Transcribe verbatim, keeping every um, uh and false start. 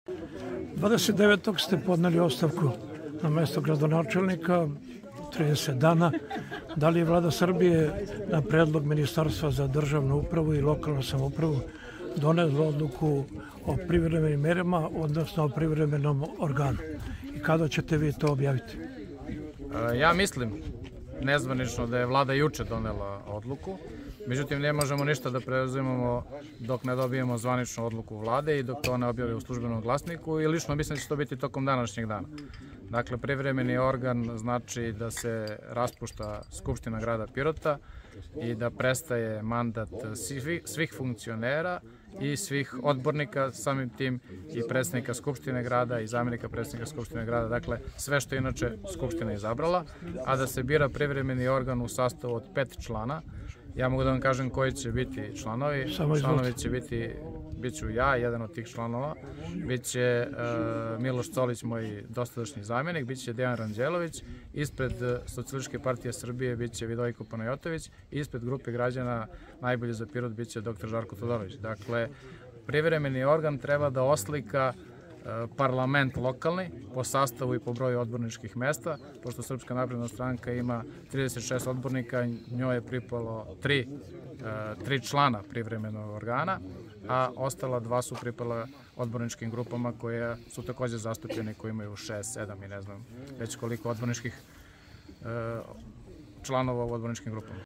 dvadeset devetog ste podneli ostavku na mesto gradonačelnika, trideset dana. Da li je Vlada Srbije na predlog Ministarstva za državnu upravu i lokalnu samoupravu donela odluku o privremenim merama, odnosno o privremenom organu? I kada ćete vi to objaviti? Ja mislim nezvanično da je Vlada juče donela odluku, međutim ne možemo ništa da preuzimamo dok ne dobijemo zvaničnu odluku Vlade i dok to ne objave u službenom glasniku, i lično mislim da će to biti tokom današnjeg dana. Dakle, privremeni organ znači da se raspušta Skupština grada Pirota i da prestaje mandat svih funkcionera i svih odbornika, samim tim i predsednika Skupštine grada i zamjenika predsednika Skupštine grada, dakle sve što je inače Skupština izabrala, a da se bira privremeni organ u sastavu od pet člana. Ja mogu da vam kažem koji će biti članovi. Članovi će biti, bit ću ja, jedan od tih članova, bit će Miloš Colić, moj dosadašnji zamjenik, bit će Dejan Ranđelović, ispred Socijalističke partije Srbije bit će Vidojko Panajotović, ispred grupe građana Najbolje za Pirot bit će doktor Žarko Todorović. Dakle, privremeni organ treba da oslika parlament lokalni po sastavu i po broju odborničkih mesta, pošto Srpska napredna stranka ima trideset šest odbornika, njoj je pripalo tri, tri člana privremenog organa, a ostala dva su pripala odborničkim grupama koje su takođe zastupljene, koji imaju šest, sedam i ne znam već koliko odborničkih članova u odborničkim grupama.